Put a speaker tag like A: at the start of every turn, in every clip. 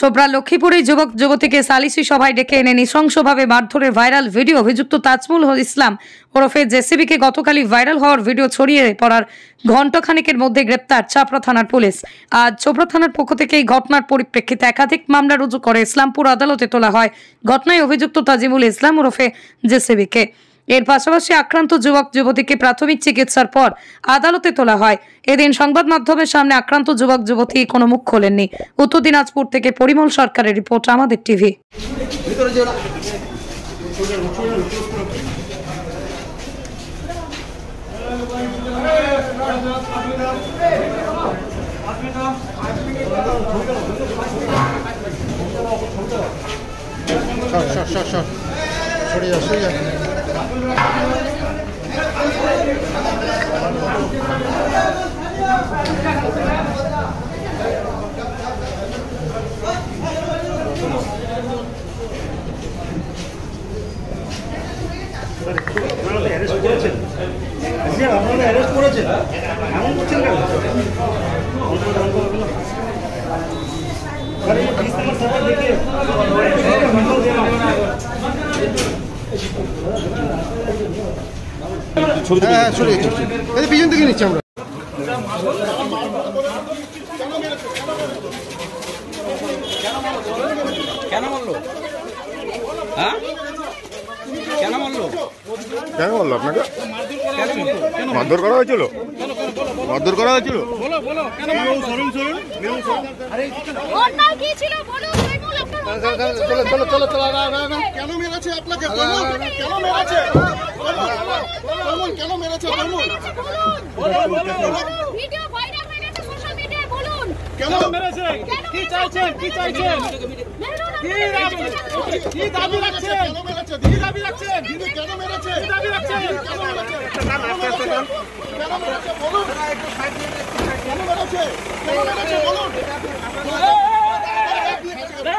A: চোপড়া লক্ষ্মীপুরে যুবক যুবতীকে সালিসি সভায় ডেকে এনে নৃশংসভাবে মারধরের ভাইরাল ভিডিও। অভিযুক্ত তাজমুল ইসলাম ওরফে জেসিবিকে গতকালই ভাইরাল হওয়ার ভিডিও ছড়িয়ে পড়ার ঘণ্টাখানেকের মধ্যে গ্রেপ্তার চাপড়া থানার পুলিশ। আজ চোপড়া থানার পক্ষ থেকে এই ঘটনার পরিপ্রেক্ষিতে একাধিক মামলা রুজু করে ইসলামপুর আদালতে তোলা হয়। ঘটনায় অভিযুক্ত তাজিমুল ইসলাম ওরফে জেসিবিকে এর পাশাপাশি আক্রান্ত যুবক যুবতীকে প্রাথমিক চিকিৎসার পর আদালতে তোলা হয়। এদিন সংবাদ মাধ্যমের সামনে আক্রান্ত যুবক যুবতী কোনো মুখ খোলেননি। উত্তর দিনাজপুর থেকে পরিমল সরকারের রিপোর্ট, আমাদের টিভি।
B: পিছন থেকে নিচ্ছি আমরা।
C: কেন বললো? হ্যাঁ কেন বললো?
B: কেন বললো আপনাকে? মারধর করা হয়েছিল? মারধর করা হয়েছিল?
D: কেন মেরেছে আপনাকে? কেন মেরেছে? কেন মেরেছে? কেন মেরেছে? কি চাইছেন? কি চাইছেন? কি দাবি রাখছেন? কেন মেরেছে? কি দাবি রাখছেন? কেন মেরেছে? কি দাবি রাখছেন? কেন মেরেছে? কেন মেরেছে? কেন মেরেছে বলুন। কেন মেরেছে? কেন মেরেছে বলুন।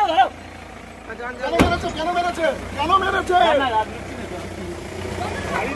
D: কেন মেরেছে? কেন মেরেছে? কেন মেরেছে?